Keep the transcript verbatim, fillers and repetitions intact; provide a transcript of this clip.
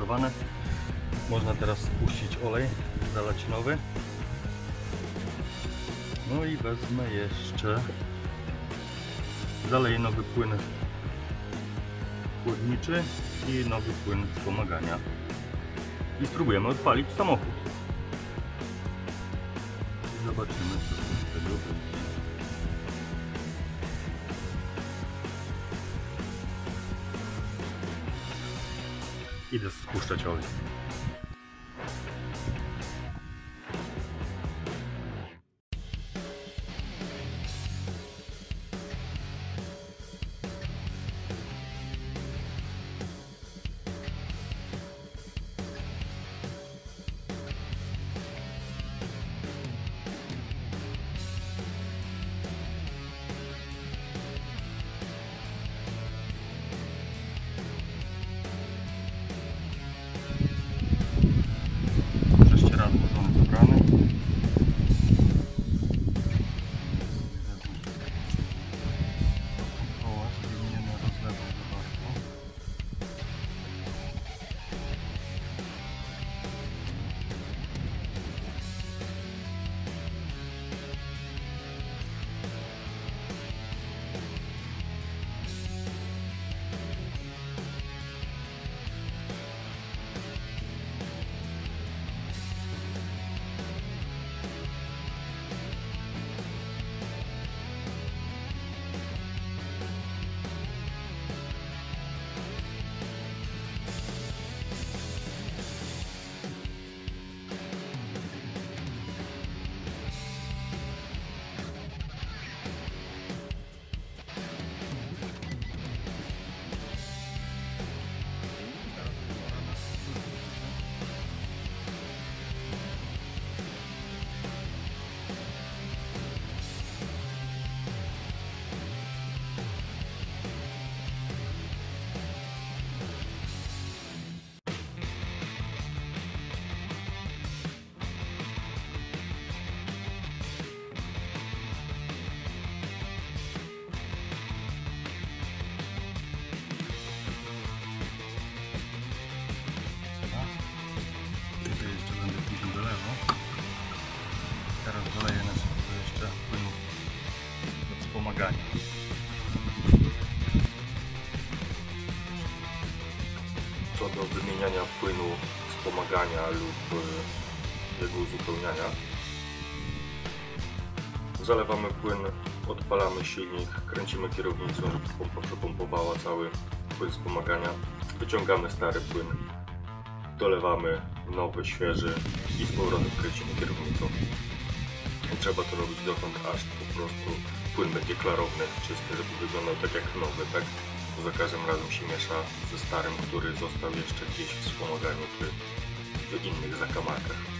zamontowane. Można teraz spuścić olej, zalać nowy. No i wezmę jeszcze, zaleję nowy płyn chłodniczy i nowy płyn wspomagania i spróbujemy odpalić samochód i zobaczymy, co z tego będzie. Idę spuszczać olej. Prześcieradło żony zebrane. Koła, żeby mnie nie rozlewał za bardzo. Teraz doleję na szybko jeszcze płynu do wspomagania. Co do wymieniania płynu wspomagania lub jego uzupełniania, zalewamy płyn, odpalamy silnik, kręcimy kierownicą, żeby pompa przepompowała cały płyn wspomagania, wyciągamy stary płyn, dolewamy nowy, świeży i z powrotem kręcimy kierownicą. I trzeba to robić dotąd, aż po prostu płyn będzie klarowny, czysty, żeby wyglądał tak jak nowy, tak? Bo za każdym razem się miesza ze starym, który został jeszcze gdzieś w wspomaganiu czy w innych zakamarkach.